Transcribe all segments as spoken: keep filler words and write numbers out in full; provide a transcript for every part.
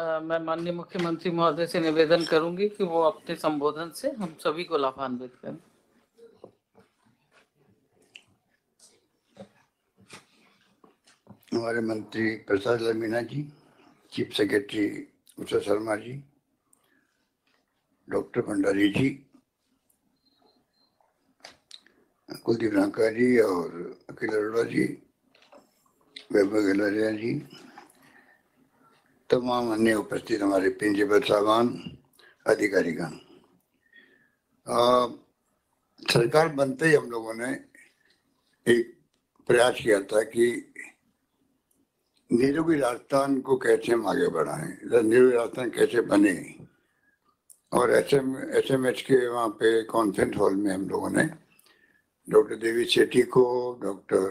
अ, मैं माननीय मुख्यमंत्री महोदय से निवेदन करूंगी कि वो अपने संबोधन से हम सभी को लाभान्वित करें। हमारे मंत्री Prasad Lal Meena ji, chief secretary Usha Sharma ji, doctor Bhandari ji, Kuldeep Naka ji और अखिल अरोड़ा जी, वैभव गहलोरिया जी, तमाम अन्य उपस्थित हमारे प्रिंसिपल साहबान, अधिकारीगण। सरकार बनते ही हम लोगों ने एक प्रयास किया था कि निरोगी राजस्थान को कैसे हम आगे बढ़ाएं, निरोगी राजस्थान कैसे बने। और S M S M H के वहाँ पे कॉन्फ्रेंस हॉल में हम लोगों ने डॉक्टर देवी सेठी को, डॉक्टर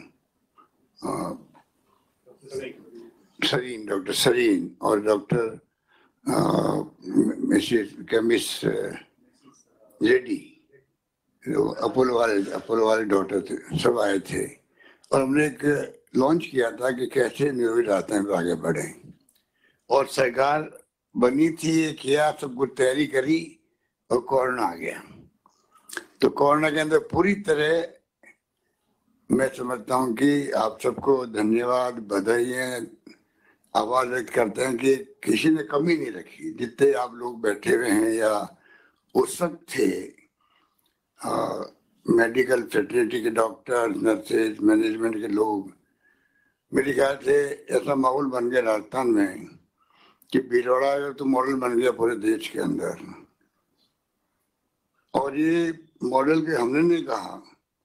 सरीन डॉक्टर सरीन और डॉक्टर मिसेस केमिस रेड्डी, अपोलो वाले अपोलो वाले डॉक्टर थे, सब आए थे। और हमने एक लॉन्च किया था कि कैसे निरोगी राजस्थान पर आगे बढ़े। और सरकार बनी थी, किया, सब कुछ तैयारी करी और कोरोना आ गया। तो कोरोना के अंदर पूरी तरह मैं समझता हूँ कि आप सबको धन्यवाद, बधाइयाँ, आवाज व्यक्त करते हैं कि किसी ने कमी नहीं रखी। जितने आप लोग बैठे हुए हैं या उस वक्त थे, मेडिकल फैकल्टी के डॉक्टर, नर्सेज, मैनेजमेंट के लोग, मेरे ख्याल से ऐसा माहौल बन गया राजस्थान में कि भीलवाड़ा तो मॉडल बन गया पूरे देश के अंदर। और ये मॉडल के हमने नहीं कहा,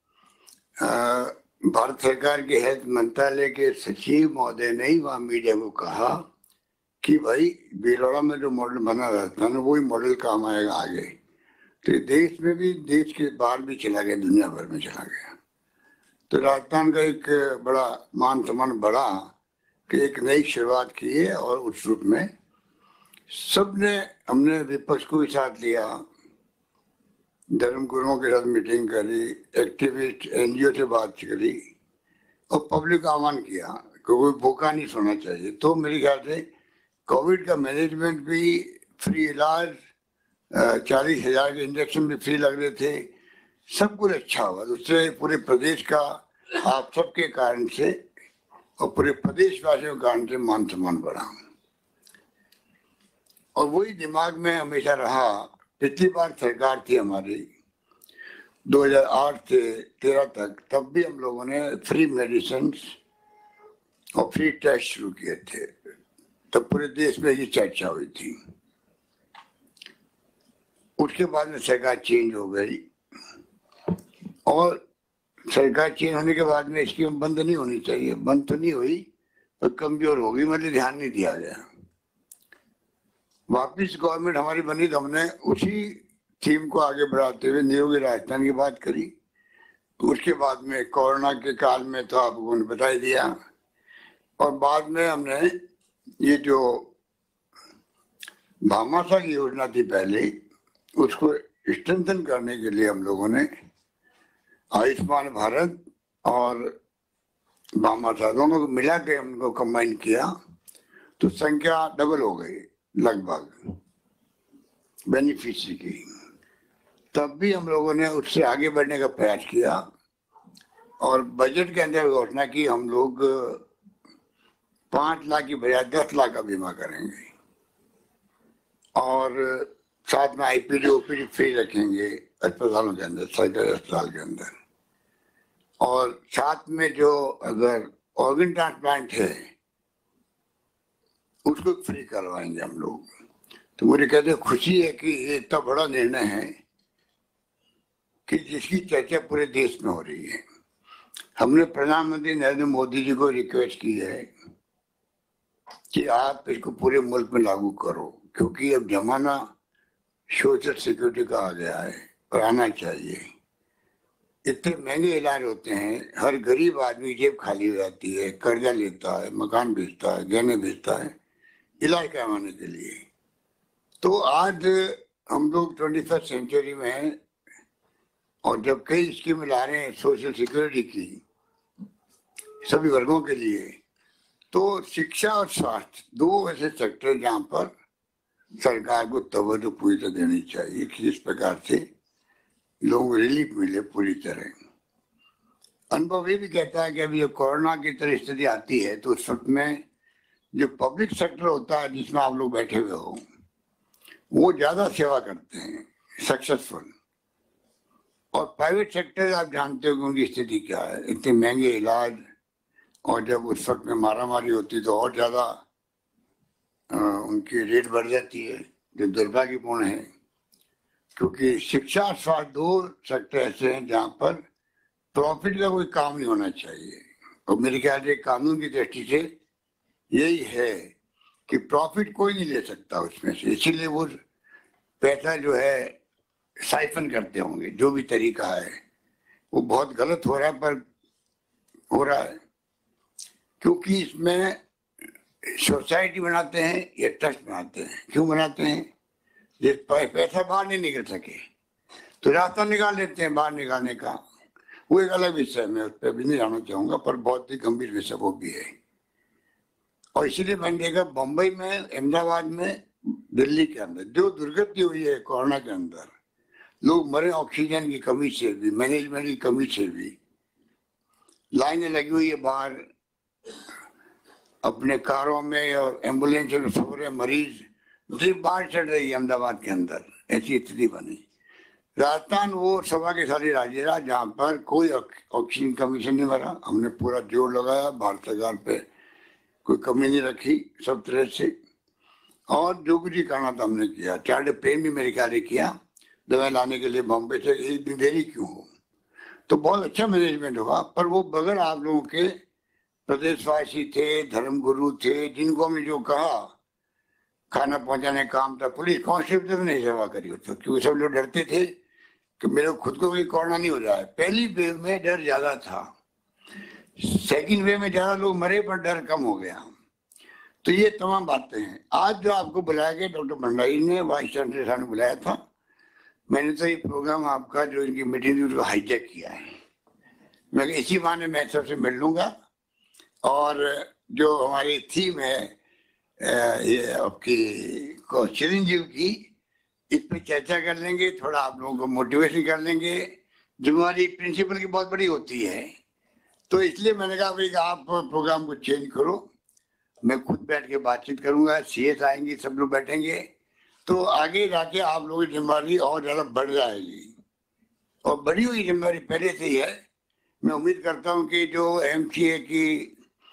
भारत सरकार के हेल्थ मंत्रालय के सचिव महोदय ने ही वहां मीडिया को कहा कि भाई भीलवाड़ा में जो मॉडल बना रहता है वही मॉडल काम आएगा आगे। तो देश में भी, देश के बाहर भी चला गया, दुनिया भर में चला गया। तो राजस्थान का एक बड़ा मान सम्मान बढ़ा कि एक नई शुरुआत की है। और उस रूप में सबने, हमने विपक्ष को भी साथ लिया, धर्म गुरुओं के साथ मीटिंग करी, एक्टिविस्ट एनजीओ से बात करी और पब्लिक का आह्वान किया कि कोई भूखा नहीं सोना चाहिए। तो मेरे ख्याल से कोविड का मैनेजमेंट भी, फ्री इलाज, चालीस हजार के इंजेक्शन भी फ्री लग रहे थे, सब कुछ अच्छा हुआ। उससे पूरे प्रदेश का, आप सबके कारण से और पूरे प्रदेशवासियों के कारण से मान सम्मान बढ़ा। और वही दिमाग में हमेशा रहा। पिछली बार सरकार थी हमारी दो हज़ार आठ से तेरह तक, तब भी हम लोगों ने फ्री मेडिसिन और फ्री टेस्ट शुरू किए थे। तब पूरे देश में ये चर्चा हुई थी। उसके बाद में सरकार चेंज हो गई और सरकार चेंज होने के बाद में स्कीम बंद नहीं होनी चाहिए, बंद तो नहीं हुई पर कमजोर हो गई, मतलब ध्यान नहीं दिया गया। वापिस गवर्नमेंट हमारी बनी तो हमने उसी थीम को आगे बढ़ाते हुए निरोगी राजस्थान की बात करी। तो उसके बाद में कोरोना के काल में तो आपको ने बता ही दिया। और बाद में हमने ये जो भामाशाह की योजना थी पहले, उसको स्ट्रेंथन करने के लिए हम लोगों ने आयुष्मान भारत और भामाशाह दोनों को मिला के हमको कंबाइन किया। तो संख्या डबल हो गई लगभग बेनिफिशियरी की। तब भी हम लोगों ने उससे आगे बढ़ने का प्रयास किया और बजट के अंदर घोषणा की हम लोग पांच लाख की बजाय दस लाख का बीमा करेंगे और साथ में आईपीडी ओपीडी फ्री रखेंगे अस्पतालों के अंदर, सरकारी अस्पताल के अंदर। और साथ में जो अगर ऑर्गन ट्रांसप्लांट है उसको फ्री करवाएंगे हम लोग। तो मुझे कहते खुशी है कि ये इतना बड़ा निर्णय है कि जिसकी चर्चा पूरे देश में हो रही है। हमने प्रधानमंत्री नरेंद्र मोदी जी को रिक्वेस्ट की है कि आप इसको पूरे मुल्क में लागू करो, क्योंकि अब जमाना सोशल सिक्योरिटी का आ गया है और आना चाहिए। इतने महंगे इलाज होते हैं, हर गरीब आदमी जेब खाली हो जाती है, कर्जा लेता है, मकान बेचता है, गहने बेचता है इलाज करवाने के लिए। तो आज हम लोग ट्वेंटी फर्स्ट सेंचुरी में हैं और जब कई स्कीम ला रहे हैं सोशल सिक्योरिटी की सभी वर्गों के लिए, तो शिक्षा और स्वास्थ्य दो ऐसे सेक्टर जहाँ पर सरकार को तवज्जो पूरी तरह देनी चाहिए कि जिस प्रकार से लोग रिलीफ मिले पूरी तरह। अनुभव ये भी कहता है कि अभी जो कोरोना की तरह स्थिति आती है तो उस वक्त में जो पब्लिक सेक्टर होता है जिसमें आप लोग बैठे हुए हो वो ज्यादा सेवा करते हैं, सक्सेसफुल। और प्राइवेट सेक्टर आप जानते हो कि उनकी स्थिति क्या है, इतने महंगे इलाज, और जब उस वक्त में मारामारी होती तो और ज्यादा उनकी रेट बढ़ जाती है, जो दुर्भाग्यपूर्ण है। क्योंकि शिक्षा और स्वास्थ्य दो सेक्टर ऐसे हैं जहाँ पर प्रॉफिट का कोई काम नहीं होना चाहिए। और मेरे ख्याल से कानून की दृष्टि से यही है कि प्रॉफिट कोई नहीं ले सकता उसमें से, इसीलिए वो पैसा जो है साइफन करते होंगे। जो भी तरीका है वो बहुत गलत हो रहा है, पर हो रहा है क्योंकि इसमें सोसाइटी बनाते हैं या ट्रस्ट बनाते हैं। क्यों बनाते हैं? जिस पैसा बाहर नहीं निकल सके तो रास्ता निकाल लेते हैं बाहर निकालने का। वो एक अलग विषय, मैं उस पर भी नहीं जाना चाहूंगा, पर बहुत ही गंभीर विषय वो भी है। और इसीलिए मैंने देखा बम्बई में, अहमदाबाद में, दिल्ली के अंदर जो दुर्गति हुई है कोरोना के अंदर, लोग मरे ऑक्सीजन की कमी से भी, मैनेजमेंट की कमी से भी। लाइनें लगी हुई है बाहर, अपने कारों में और एम्बुलेंस में सो रहे मरीज, सिर्फ बाढ़ चढ़ रही है अहमदाबाद के अंदर। ऐसी स्थिति बनी। राजस्थान वो सभा के सारे राज्य रहा जहाँ पर कोई ऑक्सीजन कमीशन नहीं भरा। हमने पूरा जोर लगाया, भारत सरकार पे कोई कमी नहीं रखी सब तरह से, और जो कुछ करना था हमने किया। चार्टर प्लेन भी मेरे ख्याल किया दवाई लाने के लिए बॉम्बे से, एक दिन देरी क्यों हो। तो बहुत अच्छा मैनेजमेंट हुआ, पर वो बगैर आप लोगों के प्रदेशवासी थे, धर्मगुरु थे, जिनको हमने जो कहा खाना पहुंचाने काम था, पुलिस कांस्टेबल ने नहीं सेवा करी हो, तो क्योंकि सब लोग डरते थे कि मेरे खुद को कोई कोरोना नहीं हो रहा है। पहली वेव में डर ज्यादा था, सेकंड वेव में ज्यादा लोग मरे पर डर कम हो गया। तो ये तमाम बातें हैं। आज जो आपको बुलाया गया, डॉक्टर भंडारी ने, वाइस चांसलर साहब ने बुलाया था, मैंने तो ये प्रोग्राम आपका जो इनकी मीटिंग थी उसको हाईजैक किया है। मैं इसी बहाने मैं सबसे मिल लूंगा, और जो हमारी थीम है ये आपकी चिरंजीव की, इस पर चर्चा कर लेंगे, थोड़ा आप लोगों को मोटिवेशन कर लेंगे। जिम्मेवारी प्रिंसिपल की बहुत बड़ी होती है, तो इसलिए मैंने कहा भाई आप प्रोग्राम को चेंज करो, मैं खुद बैठ के बातचीत करूंगा, सीएस आएंगे, सब लोग बैठेंगे, तो आगे जाके आप लोगों की जिम्मेवारी और ज्यादा बढ़ जाएगी। और बढ़ी हुई जिम्मेवारी पहले से ही है। मैं उम्मीद करता हूँ कि जो एमसीए की,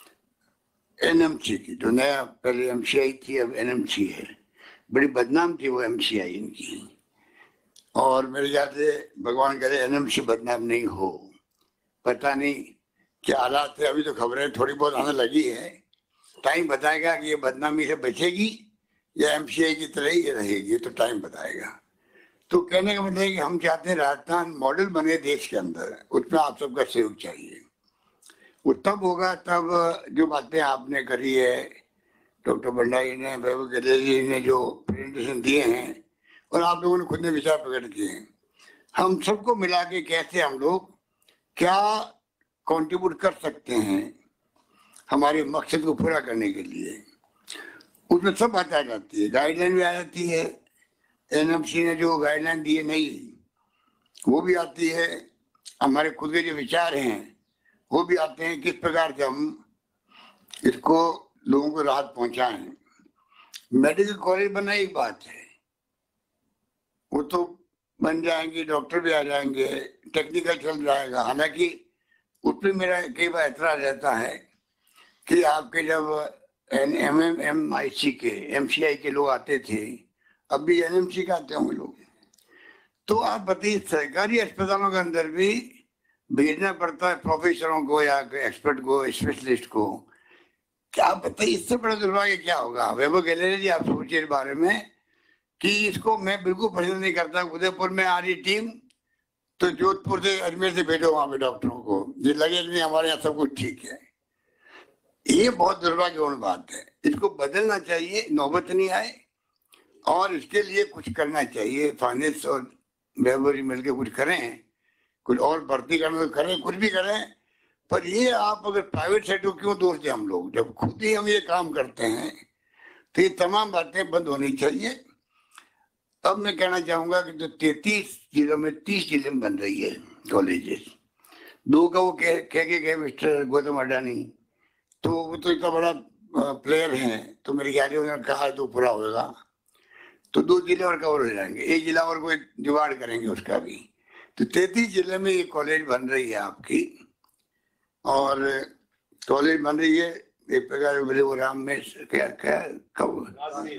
एनएमसी की, जो नया पहले एमसीआई थी अब एनएमसी है, बड़ी बदनाम थी वो एमसीआई इनकी, और मेरे ख्याल से भगवान करे एनएमसी बदनाम नहीं हो। पता नहीं क्या हालात है, अभी तो खबरें थोड़ी बहुत आने लगी है, टाइम बताएगा कि ये बदनामी से बचेगी या एमसीआई की तरह ही रहेगी, तो टाइम बताएगा। तो कहने का मतलब है कि हम चाहते हैं राजस्थान मॉडल बने देश के अंदर, उसमें आप सबका सहयोग चाहिए। वो तब होगा तब जो बातें आपने करी है, डॉक्टर भंडारी ने, वैभव गलेरी ने जो प्रेजेंटेशन दिए हैं, और आप लोगों ने खुद ने विचार प्रकट किए हैं, हम सबको मिला के कैसे हम लोग क्या कंट्रीब्यूट कर सकते हैं हमारे मकसद को पूरा करने के लिए, उसमें सब बात आ जाती है। गाइडलाइन भी आ जाती है, एनएमसी ने जो गाइडलाइन दी है नई वो भी आती है, हमारे खुद के जो विचार हैं वो भी आते हैं, किस प्रकार से हम इसको लोगों को राहत पहुंचाएं। मेडिकल कॉलेज बनना एक बात है, वो तो बन जाएंगे, डॉक्टर भी आ जाएंगे, टेक्निकल चल जाएगा। हालांकि उस पर मेरा कई बार एतराज रहता है कि आपके जब M M M I C के, एम सी आई के लोग आते थे, अब भी एन एम सी के आते होंगे लोग, तो आप बताइए सरकारी अस्पतालों के अंदर भी भेजना पड़ता है प्रोफेसरों को या एक्सपर्ट को, स्पेशलिस्ट को। क्या बताइए इससे बड़ा दुर्भाग्य क्या होगा। वैभव गहलोत जी आप सोचिए इस बारे में कि इसको मैं बिल्कुल पसंद नहीं करता। उदयपुर में आ रही टीम तो जोधपुर से, अजमेर से भेजो वहां पे डॉक्टरों को, ये लगे नहीं हमारे यहाँ सब कुछ ठीक है। ये बहुत दुर्भाग्यपूर्ण बात है, इसको बदलना चाहिए, नौबत नहीं आए, और इसके लिए कुछ करना चाहिए। फाइनेंस और वैभव जी मिलकर कुछ करें, कुछ और भर्ती करना तो करें, कुछ भी करें, पर ये आप अगर प्राइवेट सेक्टर को क्यों दोष दें हम लोग, जब खुद ही हम ये काम करते हैं तो ये तमाम बातें बंद होनी चाहिए। अब मैं कहना चाहूंगा कि जो तैतीस जिलों में तीस जिले में बन रही है कॉलेजेस, दो का वो कह कह के गए मिस्टर गौतम अडानी, तो वो तो इतना बड़ा प्लेयर है, तो मेरे ख्याल से उन्होंने कहा तो पूरा होगा, तो दो जिले और कवर हो जाएंगे, एक जिला और कोई जुगाड़ करेंगे उसका भी। तो तैतीस जिले में ये कॉलेज बन रही है आपकी, और कॉलेज बन रही है एक प्रकार बोले वो राम में क्या क्या कब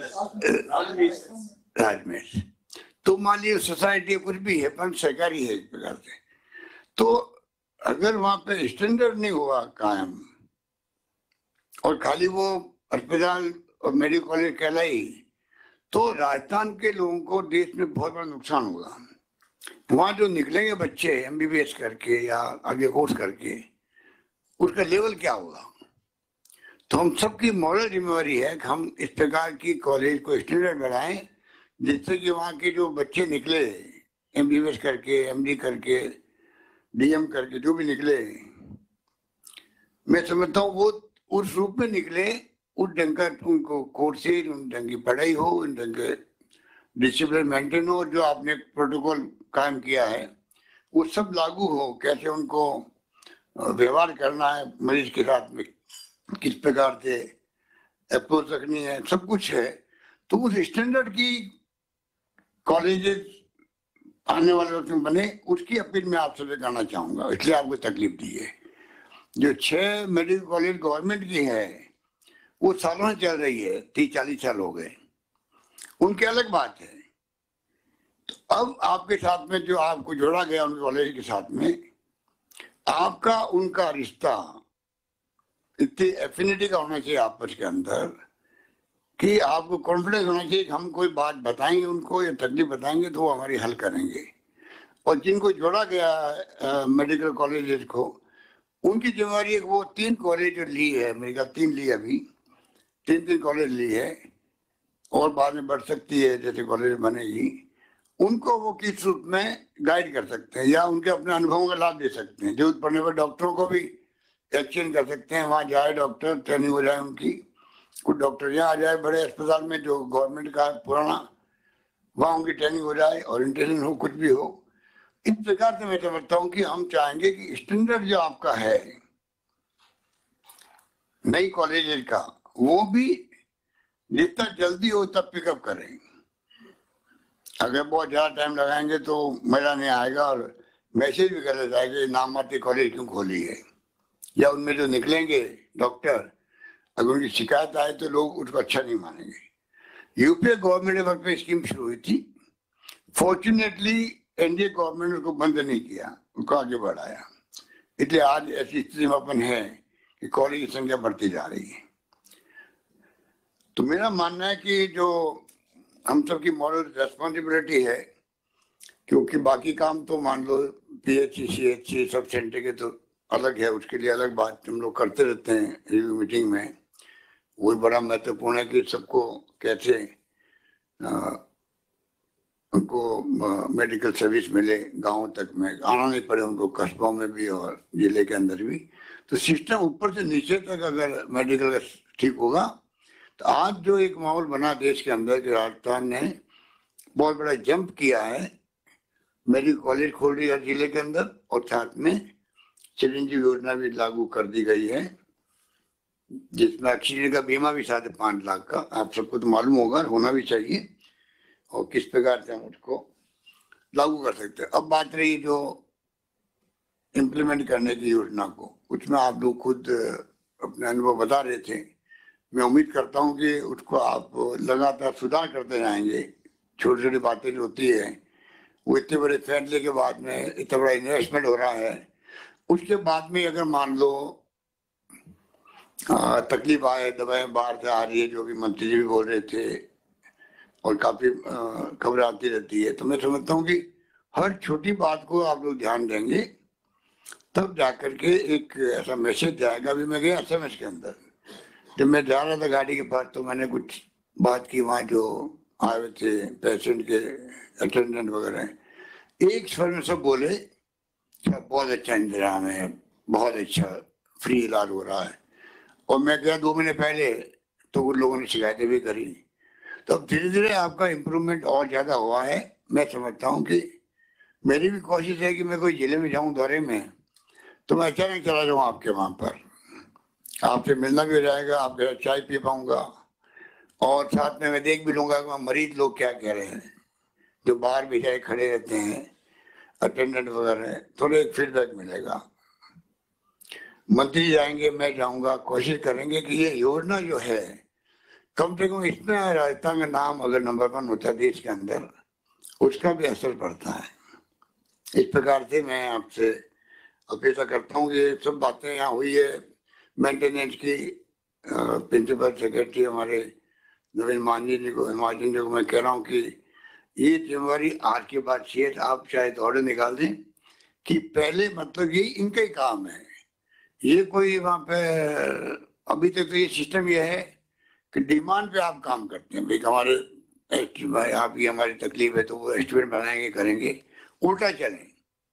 राजमेश, तो मान लीजिए सोसाइटी कुछ भी है पर सरकारी है एक प्रकार से। तो अगर वहां पे स्टैंडर्ड नहीं हुआ कायम और खाली वो अस्पताल और मेडिकल कॉलेज कहलाई, तो राजस्थान के लोगों को देश में बहुत बड़ा नुकसान होगा। वहां जो निकलेंगे बच्चे एमबीबीएस करके या आगे कोर्स करके, उसका लेवल क्या होगा। तो हम सबकी मॉरल जिम्मेवारी है कि हम इस प्रकार की कॉलेज को स्टैंडर्ड बढ़ाएं, जिससे कि वहाँ के जो बच्चे निकले एमबीबीएस करके, एमडी करके, डीएम करके, जो भी निकले, मैं समझता हूँ वो उस रूप में निकले, उस ढंग का उनको कोर्सेज, उन ढंग की पढ़ाई हो, उन ढंग के डिसिप्लिन मेंटेन हो, जो आपने प्रोटोकॉल कायम किया है वो सब लागू हो, कैसे उनको व्यवहार करना है मरीज के साथ में, किस प्रकार से अप्रोच रखनी है, सब कुछ है। तो उस स्टैंडर्ड की कॉलेजेस आने वाले वक्त में बने, उसकी अपील मैं आप सबसे करना चाहूंगा, इसलिए आपको तकलीफ दी है। जो छह मेडिकल कॉलेज गवर्नमेंट की है वो सालों से चल रही है, तीस चालीस साल हो गए, उनकी अलग बात है। तो अब आपके साथ में जो आपको जोड़ा गया उन कॉलेज के साथ में, आपका उनका रिश्ता इतनी एफिनिटी का होना चाहिए आपस के अंदर कि आपको कॉन्फिडेंस होना चाहिए कि हम कोई बात बताएंगे उनको या तकलीफ बताएंगे तो वो हमारी हल करेंगे। और जिनको जोड़ा गया मेडिकल कॉलेजेस को, उनकी जिम्मेवारी है, वो तीन कॉलेज ली है, मेरे ख्याल तीन ली अभी, तीन तीन कॉलेज ली है और बाद में बढ़ सकती है जैसे कॉलेज बनेगी, उनको वो किस रूप में गाइड कर सकते हैं या उनके अपने अनुभवों का लाभ दे सकते हैं। जरूरत पड़ने पर डॉक्टरों को भी एक्सचेंज कर सकते हैं, वहाँ जाए डॉक्टर, ट्रेनिंग हो जाए उनकी, कुछ डॉक्टर यहाँ आ जाए बड़े अस्पताल में जो गवर्नमेंट का पुराना, वहाँ उनकी ट्रेनिंग हो जाए, ओरिएंटेशन हो, कुछ भी हो। इस प्रकार से मैं समझता हूँ कि हम चाहेंगे कि स्टैंडर्ड जो आपका है नई कॉलेज का, वो भी जितना जल्दी हो तब पिकअप करें। अगर बहुत ज्यादा टाइम लगाएंगे तो मजा नहीं आएगा और मैसेज भी गलत आएगा, नाम आती कॉलेज क्यों खोली है, या उनमें जो निकलेंगे डॉक्टर अगर उनकी शिकायत आए तो लोग उसको अच्छा नहीं मानेंगे। यूपीए गवर्नमेंट के वक्त में स्कीम शुरू हुई थी, फॉर्चुनेटली एनडीए गवर्नमेंट ने उसको बंद नहीं किया, उसको आगे बढ़ाया, इसलिए आज ऐसी स्थिति में अपन है कि कॉलेज की संख्या बढ़ती जा रही है। तो मेरा मानना है कि जो हम सबकी मॉरल रेस्पॉन्सिबिलिटी है, क्योंकि बाकी काम तो मान लो पीएचसी सीएचसी सब सेंटर के तो अलग है, उसके लिए अलग बात हम लोग करते रहते हैं रिव्यू मीटिंग में, वो बड़ा महत्वपूर्ण है कि सबको कैसे आ, उनको मेडिकल सर्विस मिले, गांव तक में आना नहीं पड़े उनको, कस्बों में भी और जिले के अंदर भी। तो सिस्टम ऊपर से नीचे तक अगर मेडिकल ठीक होगा तो आज जो एक माहौल बना देश के अंदर कि राजस्थान ने बहुत बड़ा जंप किया है, मेडिकल कॉलेज खोल रही है जिले के अंदर और साथ में चिरंजीवी योजना भी लागू कर दी गई है, जिसमें एक्सीडेंट का बीमा भी साढ़े पांच लाख का, आप सबको तो मालूम होगा, होना भी चाहिए, और किस प्रकार से हम उसको लागू कर सकते हैं। अब बात रही जो इम्प्लीमेंट करने की योजना को, उसमें आप लोग खुद अपने अनुभव बता रहे थे, मैं उम्मीद करता हूं कि उसको आप लगातार सुधार करते जाएंगे। छोटी छोटी बातें जो होती है वो इतने बड़े फैसले के बाद में इतना बड़ा इन्वेस्टमेंट हो रहा है, उसके बाद में अगर मान लो आ, तकलीफ आए, दवाएं बाहर से आ रही है, जो भी मंत्री जी भी बोल रहे थे और काफी खबर आती रहती है, तो मैं समझता हूँ कि हर छोटी बात को आप लोग ध्यान देंगे तब जाकर के एक ऐसा मैसेज जाएगा। अभी मैं गया एसएमएस के अंदर, जब मैं जा रहा था गाड़ी के पास तो मैंने कुछ बात की, वहाँ जो आए हुए थे पेशेंट के अटेंडेंट वगैरह, एक स्वर में सब बोले बहुत अच्छा इंतजाम है, बहुत अच्छा फ्री इलाज हो रहा है। और मैं गया दो महीने पहले तो उन लोगों ने शिकायतें भी करी। तो अब धीरे धीरे आपका इम्प्रूवमेंट और ज्यादा हुआ है। मैं समझता हूँ कि मेरी भी कोशिश है कि मैं कोई जिले में जाऊं दौरे में तो मैं अचानक चला जाऊँ आपके वहां पर, आपसे मिलना भी हो जाएगा, आपके साथ चाय पी पाऊंगा और साथ में मैं देख भी लूंगा कि मरीज लोग क्या कह रहे हैं, जो बाहर बेचारे खड़े रहते हैं अटेंडेंट वगैरह, थोड़ा एक फीडबैक मिलेगा। मंत्री जाएंगे, मैं जाऊंगा, कोशिश करेंगे कि ये योजना जो है कम से कम इसमें राजस्थान का नाम अगर नंबर वन होता है देश के अंदर, उसका भी असर पड़ता है। इस प्रकार से मैं आपसे अपेक्षा करता हूँ कि ये सब बातें यहाँ हुई है मेंटेनेंस की, प्रिंसिपल सेक्रेटरी हमारे नवीन मांझी जी को महाजन जी को मैं कह रहा हूँ कि ये जिम्मेवारी आज के बाद शेष आप शायद ऑर्डर निकाल दें कि पहले मतलब ये इनका ही काम है, ये कोई वहाँ पे अभी तक तो ये सिस्टम ये है कि डिमांड पे आप काम करते हैं, भाई हमारे भाई आपकी हमारी तकलीफ है तो वो एस्टिमेट बनाएंगे करेंगे, उल्टा चलें।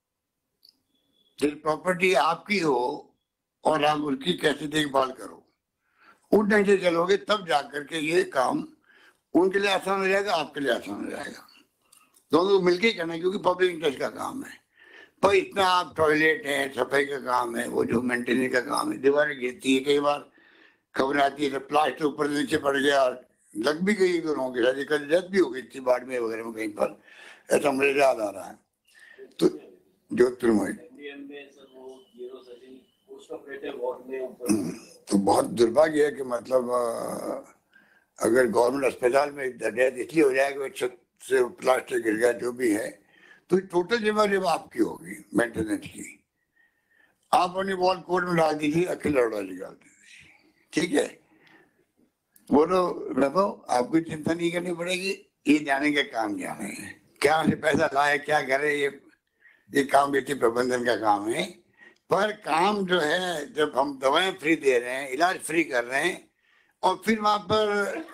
जब प्रॉपर्टी आपकी हो और आप उसकी कैसे देखभाल करो, उस ढंग से चलोगे तब जाकर के ये काम उनके लिए आसान हो जाएगा, आपके लिए आसान हो जाएगा, दोनों को मिलकर ही करना, क्योंकि पब्लिक इंटरेस्ट का काम है। पर इतना आप टॉयलेट है, सफाई का काम है, वो जो मेंटेनेंस का काम है, दीवारें गिरती है, कई बार खबर आती है तो प्लास्टर ऊपर नीचे पड़ गया, लग भी गई दोनों के साथ, कल डेथ भी हो गई थी बाढ़ में वगैरह में कहीं पर, ऐसा मुझे याद आ रहा है। तो जोधपुर में तो बहुत दुर्भाग्य है कि मतलब अगर गवर्नमेंट अस्पताल में डेथ इसलिए हो जाएगा छत से प्लास्टर गिर गया जो भी है, तो टोटल जिम्मेदारी आपकी होगी मेंटेनेंस की। आप अपनी वॉल कोड में डाल दीजिए अखिल अरोड़ा निकाल दीजिए, ठीक है, वो तो रखो, आपको चिंता नहीं करनी पड़ेगी। ये जाने के काम जाने हैं, क्या से पैसा लाए क्या करे, ये ये काम वित्तीय प्रबंधन का काम है। पर काम जो है, जब हम दवाएं फ्री दे रहे हैं, इलाज फ्री कर रहे हैं, और फिर वहां पर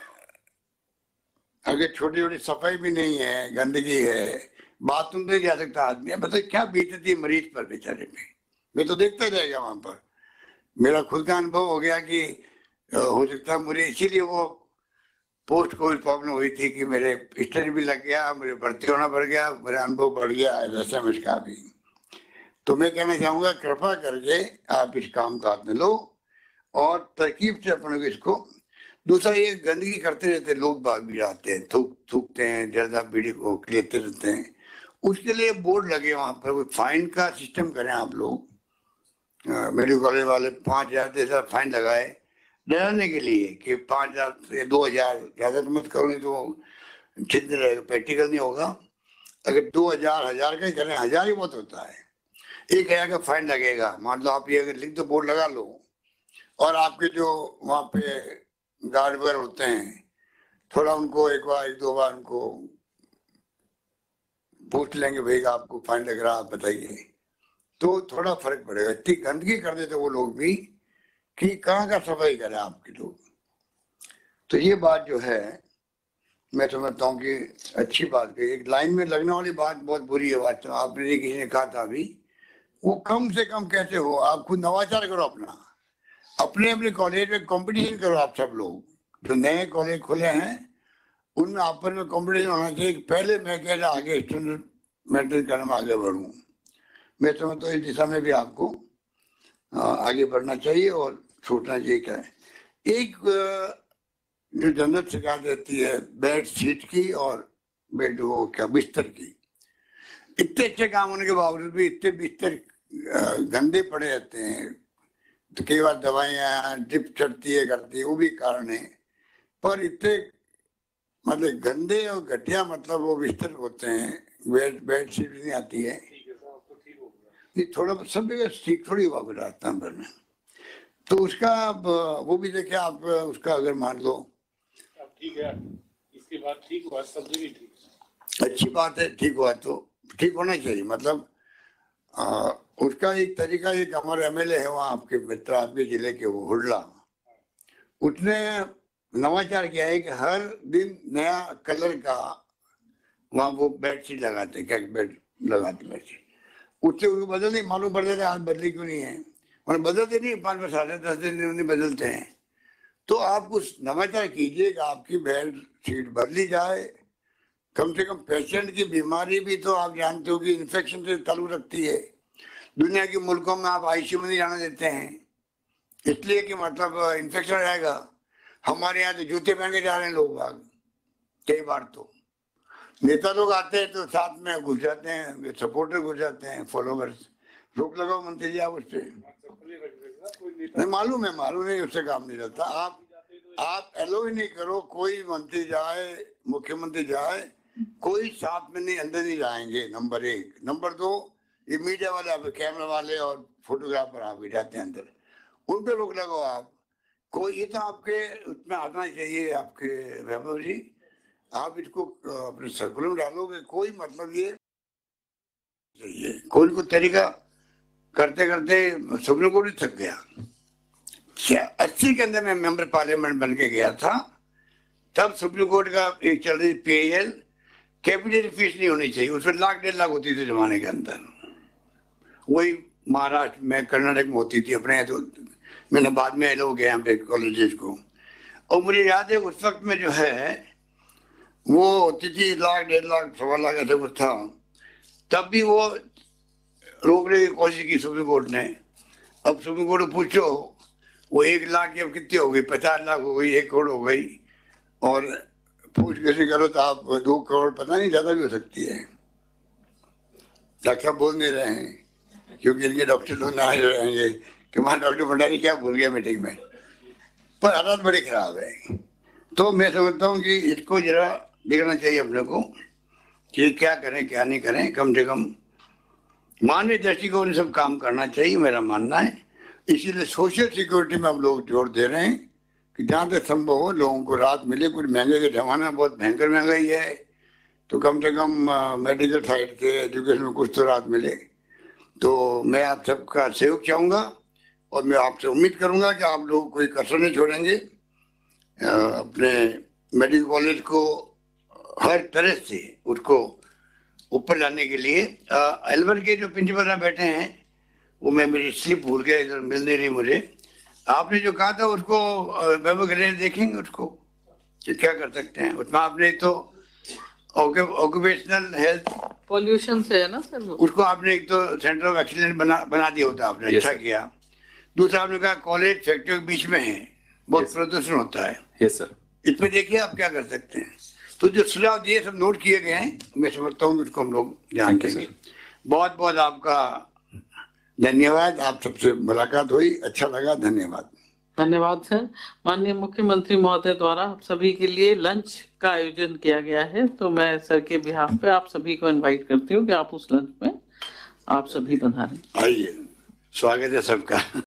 अगर छोटी छोटी सफाई भी नहीं है, गंदगी है, बाथरूम में जा सकता आदमी है, मतलब क्या बीतती है मरीज पर बेचारे पे, मैं तो देखता रहेगा वहां पर। मेरा खुद का अनुभव हो गया कि हो सकता है मुझे इसीलिए वो पोस्ट कोविड प्रॉब्लम हुई थी कि मेरे स्टडी भी लग गया, मुझे भर्ती होना पड़ गया, मेरा अनुभव बढ़ गया ऐसा में इसका भी। तो मैं कहना चाहूंगा कृपा करके आप इस काम का हाथ में लो और तरकीब से अपने इसको। दूसरा, ये गंदगी करते रहते लोग, बाग भी आते हैं, थूक थूकते हैं, जर्दा बीड़ी को लेते रहते हैं, उसके लिए बोर्ड लगे वहां पर, कोई फाइन का सिस्टम करें आप लोग। मेडिकल कॉलेज वाले पाँच हजार जैसा फाइन लगाए डराने के लिए कि पाँच हजार से दो हजार ज्यादा तो मत करो, नहीं तो छिद्र रहेगा, प्रैक्टिकल नहीं होगा। अगर दो हजार हजार का ही करें, हजार ही बहुत होता है, एक हजार का फाइन लगेगा। मान लो आप ये अगर लिख दो, बोर्ड लगा लो, और आपके जो वहाँ पे गार्ड वगैरह होते हैं, थोड़ा उनको एक बार एक दो बार उनको पूछ लेंगे, भाई आपको फाइन लग रहा, आप बताइए, तो थोड़ा फर्क पड़ेगा। इतनी गंदगी कर देते वो लोग भी कि कहाँ का सफाई करें आपके लोग। तो ये बात जो है मैं समझता हूँ कि अच्छी बात है। एक लाइन में लगने वाली बात बहुत बुरी है, बात आपने किसी ने कहा था अभी, वो कम से कम कैसे हो, आप खुद नवाचार करो, अपना अपने अपने कॉलेज में कंपटीशन करो। आप सब लोग जो नए कॉलेज खुले हैं उनमें आपस में कंपटीशन होना चाहिए। पहले मैं कह रहा आगे स्टूडेंट मेंटेन करने में आगे बढ़ूँ, मैं समझता हूँ इस दिशा में भी आपको आगे बढ़ना चाहिए और सोचना चाहिए। क्या है एक जो जनरल शिकायत रहती है बेड शीट की और बेड वो क्या बिस्तर की, इतने अच्छे काम होने के बावजूद भी इतने बिस्तर गंदे पड़े रहते हैं। तो कई बार दवाइयाँ ड्रिप चढ़ती है करती है, वो भी कारण है। पर इतने मतलब गंदे और घटिया मतलब वो बिस्तर होते हैं, बेड बेड शीट नहीं आती है, ये थोड़ा सब जगह ठीक थोड़ी हुआ राजस्थान भर में। तो उसका वो भी देखे आप, उसका अगर मान लो ठीक है, इसके बाद ठीक हुआ, सब जगह ठीक, अच्छी बात है, ठीक हुआ तो ठीक होना चाहिए। मतलब आ, उसका एक तरीका, एक हमारे एमएलए है वहाँ आपके मित्र आपके जिले के, वो हुडला, उसने नवाचार किया है कि हर दिन नया कलर का वहाँ वो बेडशीट लगाते, क्या बेड लगाते बेडशीट, उससे उनको बदल नहीं मालूम पड़ जाता आज बदली क्यों नहीं है। और बदलते नहीं, पाँच पाँच साल दस दिन नहीं बदलते हैं। तो आप कुछ नवाचार कीजिए कि आपकी बेड शीट बदली जाए। कम से कम पेशेंट की बीमारी भी तो आप जानते हो कि इन्फेक्शन से ताल्लुक रखती है। दुनिया के मुल्कों में आप आईसीयू में नहीं जाना देते हैं, इसलिए कि मतलब इन्फेक्शन रहेगा। हमारे यहाँ तो जूते पहन के जा रहे हैं लोग बाग, कई बार तो नेता लोग आते हैं तो साथ में घुस जाते हैं, सपोर्टर घुस जाते हैं, फॉलोवर्स। रोक लगाओ मंत्री जी आप उससे। नहीं मालूम है, मालूम नहीं, उससे काम नहीं रहता। आप आप एलो ही नहीं करो, कोई मंत्री जाए, मुख्यमंत्री जाए, कोई साथ में नहीं, अंदर नहीं जाएंगे। नंबर एक। नंबर दो, ये मीडिया वाले, आप कैमरा वाले और फोटोग्राफर आप जाते हैं अंदर, उन पे रोक लगाओ आप। कोई ये तो आपके उसमें आना चाहिए, आपके वैभव जी, आप इसको अपने सर्कुलर में डालोगे, कोई मतलब ये कोई को तरीका करते करते सुप्रीम कोर्ट थक गया। अस्सी के अंदर मैं मेंबर पार्लियामेंट बन के गया था, तब सुप्रीम कोर्ट का एक चल रही पीएल, कैपिटल फीस नहीं होनी चाहिए, उसमें लाख डेढ़ लाख होती थी जमाने के अंदर। वही महाराष्ट्र में, कर्नाटक में होती थी अपने, तो मैंने बाद में एलो गया यहाँ पे कॉलेजेस को। और मुझे याद है उस वक्त में जो है वो होती थी लाख डेढ़ लाख सवा लाख ऐसे कुछ था, तब भी वो रोकने की कोशिश की सुप्रीम कोर्ट ने। अब सुप्रीम कोर्ट को पूछो, वो एक लाख की अब कितनी हो गई, पचास लाख हो गई, एक करोड़ हो गई, और पूछ कैसे करो तो आप दो करोड़ पता नहीं ज्यादा भी हो सकती है। डॉक्टर बोल नहीं रहे हैं क्योंकि इनके डॉक्टर लोग ना रहेंगे कि वहाँ डॉक्टर भंडारी क्या भूल गया मीटिंग में, पर हालात बड़े खराब है। तो मैं समझता हूँ कि इसको जरा देखना चाहिए अपने को कि क्या करें क्या नहीं करें। कम से कम मानवीय दृष्टिकोण सब काम करना चाहिए, मेरा मानना है। इसीलिए सोशल सिक्योरिटी में हम लोग जोर दे रहे हैं कि जहाँ तक संभव हो लोगों को राहत मिले। कुछ महंगे के जमाना बहुत भयंकर महंगाई है, तो कम से कम मेडिकल साइड से, एजुकेशन में कुछ तो राहत मिले। तो मैं आप सबका सहयोग चाहूँगा और मैं आपसे उम्मीद करूँगा कि आप लोग कोई कसर नहीं छोड़ेंगे अपने मेडिकल कॉलेज को हर तरह से उसको ऊपर लाने के लिए। एलवर के जो प्रिंसिपल बैठे हैं वो मैं मेरी स्लिप भूल गया, इधर मिल नहीं रही मुझे। आपने जो कहा था उसको वैभव देखेंगे उसको कि क्या कर सकते हैं उसमें। आपने तो ऑक्यूपेशनल हेल्थ पॉल्यूशन से है ना सर वो? उसको आपने एक तो सेंटर ऑफ एक्सीलेंस बना बना दिया होता, आपने अच्छा किया। दूसरा आपने कहा कॉलेज फैक्ट्री के बीच में है, बहुत प्रदूषण होता है। Yes sir. इसमें देखिए आप क्या कर सकते हैं। तो जो सुझाव दिए सब नोट किए गए हैं, मैं समझता हूँ उसको हम लोग ध्यान देंगे। बहुत बहुत आपका धन्यवाद, आप सबसे मुलाकात हुई, अच्छा लगा, धन्यवाद। धन्यवाद सर। माननीय मुख्यमंत्री महोदय द्वारा आप सभी के लिए लंच का आयोजन किया गया है, तो मैं सर के बिहाफ पे आप सभी को इनवाइट करती हूँ कि आप उस लंच में आप सभी पधारें। आइए, स्वागत है सबका।